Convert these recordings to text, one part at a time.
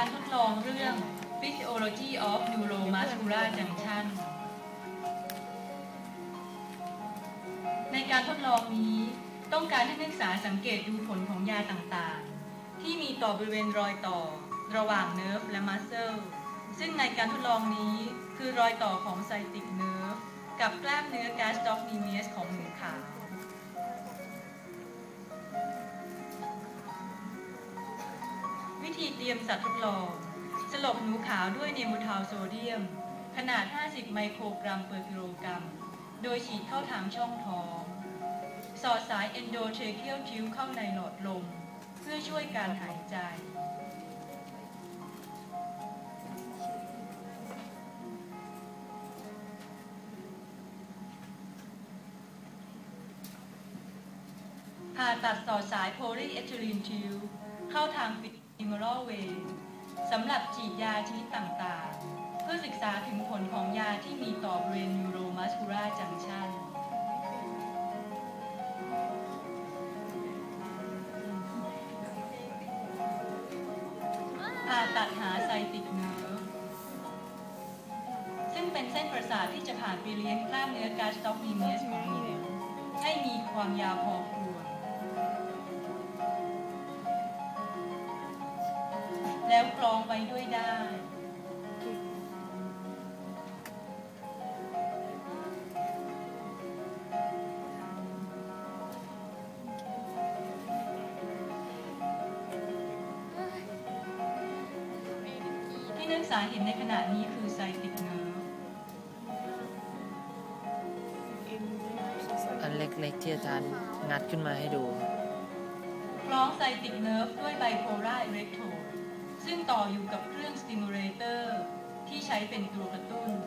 ทดลองเรื่อง Physiology of Neuromuscular Junction ในการทดลองนี้ต้องการให้นักศึกษาสังเกตดูผลของยาต่างๆที่มีต่อบริเวณรอยต่อระหว่างเนิร์ฟและมัสเซลซึ่งในการทดลองนี้คือรอยต่อของไซติกเนิร์ฟกับกล้ามเนื้อ gastrocnemius ของหนูขาววิธีเตรียมสัตว์ทดลองสลบหนูขาวด้วยเนมูทาลโซเดียมขนาด 50 ไมโครกรัมเปอร์กิโลกรัมโดยฉีดเข้าทางช่องท้องสอดสาย endotracheal tube เข้าในหลอดลมเพื่อช่วยการหายใจผ่าตัดสอดสาย polyethylene tube เข้าทาง femoral vein สำหรับฉีดยาชนิดต่างๆเพื่อศึกษาถึงผลของยาที่มีต่อบริเวณ neuromuscular junction ผ่าตัดหาไซติกเนิร์ฟซึ่งเป็นเส้นประสาทที่จะผ่านไปเลี้ยงกล้ามเนื้อ gastrocnemius ของหนูให้มีความยาวพอควรแล้วคล้องไว้ด้วยได้ที่นักศึกษาเห็นในขณะนี้คือไซติกเนิร์ฟอันเล็กๆที่อาจารย์งัดขึ้นมาให้ดูคล้องไซติกเนิร์ฟด้วยไบโพล่าอิเล็กโทรดซึ่งต่ออยู่กับเครื่องสติมูเลเตอร์ที่ใช้เป็นตัวกระตุ้น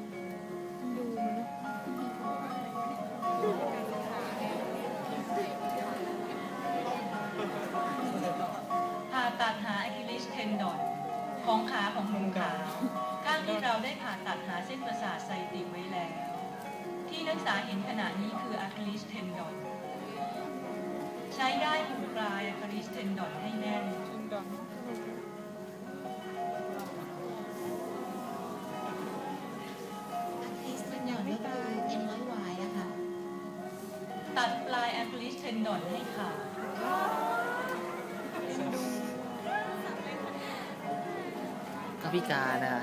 ผ่าตัดหาอะคิลิสเทนดอนของขาของหนูขาวข้างที่เราได้ผ่าตัดหาเส้นประสาทไซติกไว้แล้วที่นักศึกษาเห็นขณะนี้คืออะคิลิสเทนดอนใช้ได้ผูกปลายอะคิลิสเทนดอนให้แน่นตัดปลายอะคิลิสเทนดอนให้ขาดก็พิการนะ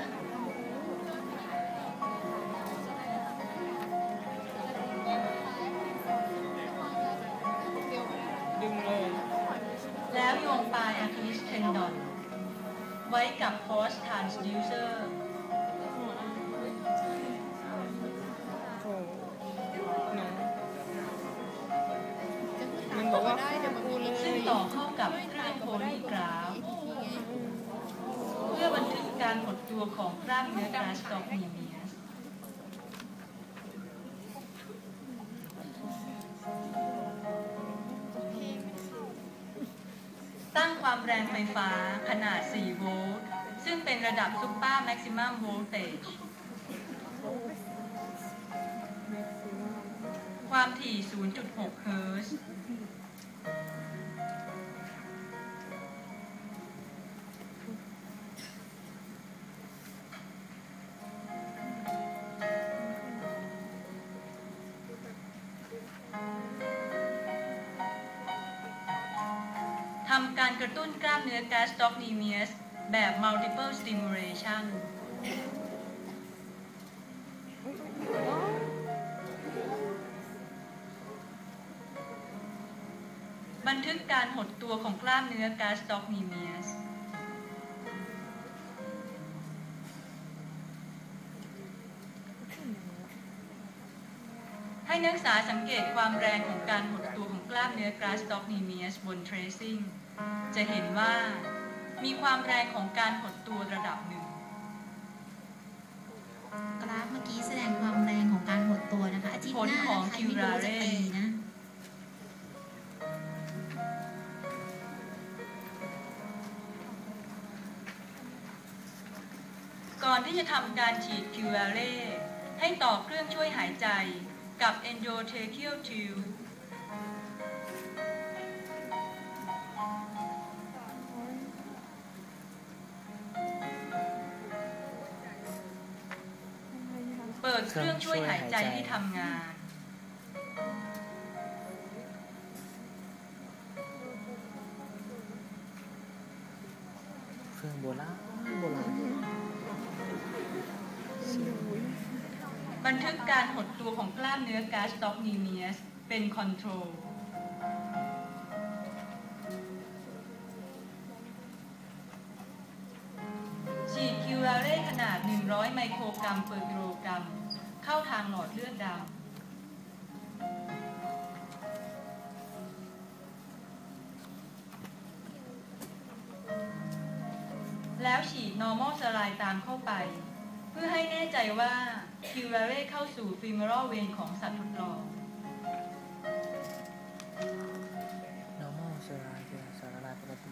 แล้วโยงปลายอะคิลิสเทนดอนไว้กับฟอสทรานสดิวเซอร์ซึ่งต่อเข้ากับเครื่องโพลีกราฟเพื่อบันทึกการหดตัวของกล้ามเนื้อ gastrocnemius ตั้งความแรงไฟฟ้าขนาด 4 โวลต์ซึ่งเป็นระดับซุปเปอร์แม็กซิมัมโวลเทจความถี่ 0.6 เฮิรตซ์ทำการกระตุ้นกล้ามเนื้อ gastrocnemius แบบ multiple stimulation บันทึกการหดตัวของกล้ามเนื้อ gastrocnemius ให้นักศึกษาสังเกตความแรงของการหดตัวของกล้ามเนื้อ gastrocnemius บน tracing จะเห็นว่ามีความแรงของการหดตัวระดับหนึ่งกราฟเมื่อกี้แสดงความแรงของการหดตัวนะคะอาทิตย์หน้าใครไม่รู้จะตีนะก่อนที่จะทำการฉีดคิวอาเร่ให้ต่อเครื่องช่วยหายใจกับ endotracheal tube ใเครื่องช่วยหายใจให้ทำงานเครื่องโบราณโบราณบันทึกการหดตัวของกล้ามเนื้อกาสต็อกนีเมียสเป็นคอนโทรล ฉีดคิวราเร่ขนาด 100 ไมโครกรัมเปอร์กิโลกรัม เข้าทางหลอดเลือดดำ แล้วฉีด normal saline ตามเข้าไป เพื่อให้แน่ใจว่าคิวราเร่เข้าสู่ femoral vein ของสัตว์ทดลอง normal สลายสลายปกติ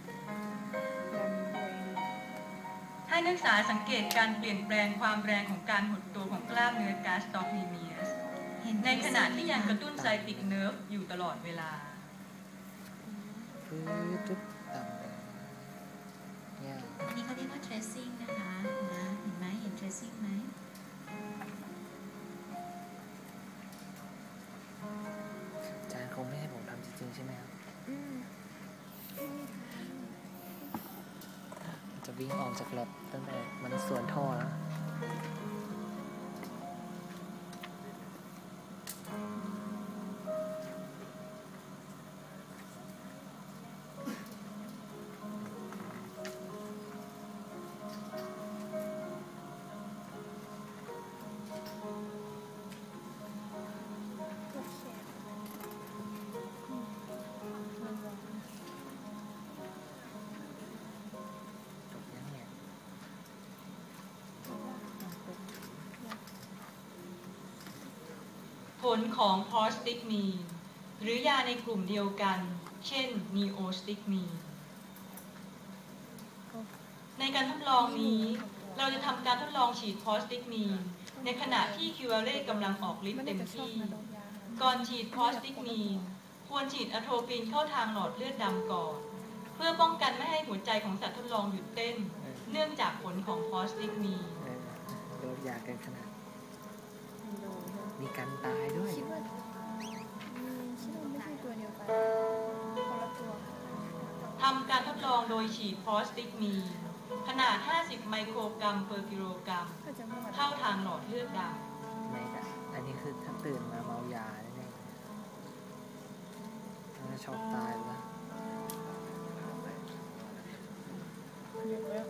ให้นักศึกษาสังเกตการเปลี่ยนแปลงความแรงของการหดตัวของกล้ามเนื้อกาสต็อกนีเมียสในขณะที่ยังกระตุ้นไซติกเนิร์ฟอยู่ตลอดเวลาฟื้นจุ๊บต่ำเลยเนี่ยอันนี้เขาเรียกว่า tracing นะคะนะเห็นไหมเห็น tracing ไหมอาจารย์คงไม่ให้ผมทำจริงๆใช่ไหมครับจะวิ่งออกจากแลบตั้งแต่มันสวนท่อแล้วจบยังเนี่ยผลของพอสติกมีนหรือยาในกลุ่มเดียวกัน เช่นนีโอสติกมีนในการทดลองนี้ เราจะทำการทดลองฉีดพอสติกมีนในขณะที่คิวอาเร่กำลังออกฤทธิ์เต็มที่ ก่อนฉีดพอสติกมีนควรฉีดอะโทปินเข้าทางหลอดเลือดดำก่อน เพื่อป้องกันไม่ให้หัวใจของสัตว์ทดลองหยุดเต้น เนื่องจากผลของพอสติกมีนโดนยาเกินขนาด มีการตายด้วยคิดว่าไม่ใช่ตัวเดียวกันคนละตัวทำการทดลองโดยฉีดพอสติกมีนขนาด 50 ไมโครกรัมเปอร์กิโลกรัมก็จะไม่มาเข้าทางหลอดเลือดดไม่แต่อันนี้คือถ้าตื่นมาเมายาแน่ๆน่าจะช็อกตายแล้วเรียกว่า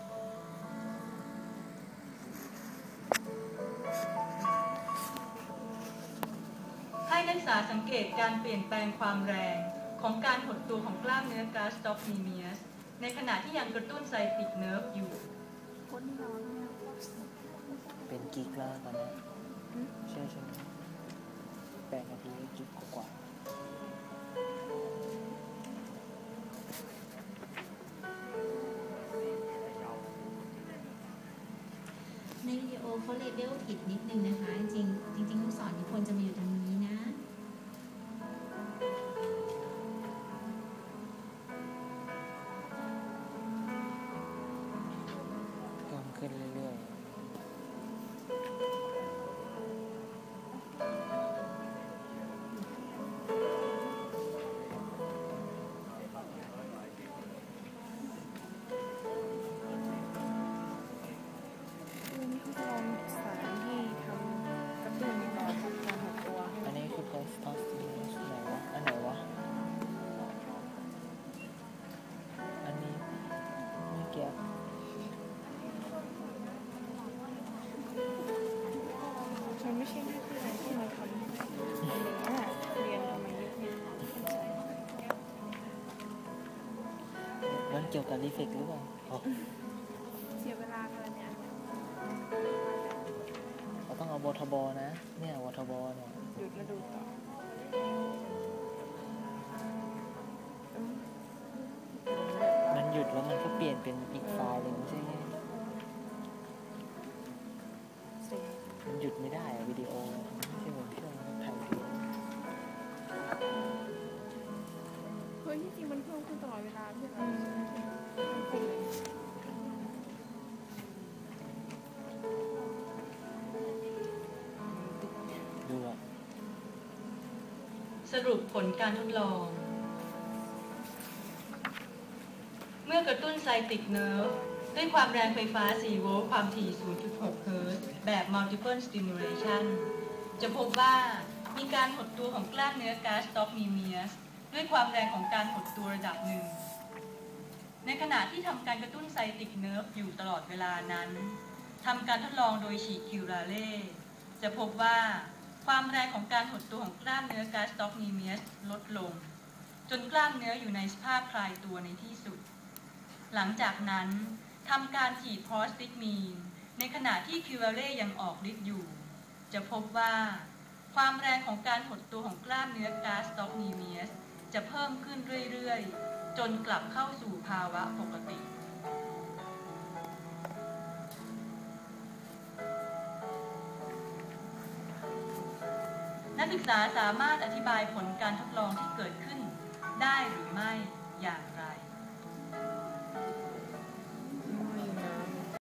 ำให้นักศึกษาสังเกตการเปลี่ยนแปลงความแรงของการหดตัวของกล้ามเนื้อกาสต็อกนีเมียสในขณะที่ยังกระตุ้นไซติกเนิร์ฟอยู่คนที่นอนเนี่ยเป็นกิ๊กแล้วตอนนี้ใช่ไหม8 นาทีก็กิ๊กกว่าในวิดีโอเขาเลเบลผิดนิดนึงนะคะ จริงๆลูกศรนี่ควรจะมาอยู่ตรงนี้นะเพิ่มขึ้นเรื่อยๆวันนี้เขาจะลองสารที่ทำกระตุ้นต่อการหดตัวให้อันนี้คือโพสต์ออสตินไหนวะ อันไหนวะ อันนี้ไม่เกี่ยวมันไม่ใช่หน้าที่อะไรที่เราทำอันนี้เรียนทำไมเยอะเนี่ยมันเกี่ยวกับรีเฟกหรือเปล่าอ๋อเสียเวลากันเนี่ยเราต้องเอาวทบนะ เนี่ยวทบเนี่ยหยุดมาดูต่อมันหยุดแล้วมันก็เปลี่ยนเป็นอีกไฟล์หนึ่งไม่ใช่ไงสิมันหยุดไม่ได้อะวิดีโอไม่ใช่เหมือนช่วงถ่ายวิดีโอเฮ้ยที่จริงมันเพิ่มขึ้นตลอดเวลาไม่ใช่เหรอสรุปผลการทดลอง เมื่อกระตุ้นไซติกเนิร์ฟด้วยความแรงไฟฟ้า 4 โวลต์ความถี่ 0.6 เฮิรตซ์แบบ multiple stimulation จะพบว่ามีการหดตัวของกล้ามเนื้อ gastrocnemius ด้วยความแรงของการหดตัวระดับหนึ่ง ในขณะที่ทำการกระตุ้นไซติกเนิร์ฟอยู่ตลอดเวลานั้นทำการทดลองโดยฉีดคิวราเล่จะพบว่าความแรงของการหดตัวของกล้ามเนื้อ gastrocnemius ลดลงจนกล้ามเนื้ออยู่ในสภาพคลายตัวในที่สุดหลังจากนั้นทำการฉีดพอสติกมีนในขณะที่คิวราเล่ยังออกฤทธิ์อยู่จะพบว่าความแรงของการหดตัวของกล้ามเนื้อ gastrocnemius จะเพิ่มขึ้นเรื่อยๆจนกลับเข้าสู่ภาวะปกติ นักศึกษาสามารถอธิบายผลการทดลองที่เกิดขึ้นได้หรือไม่อย่างไร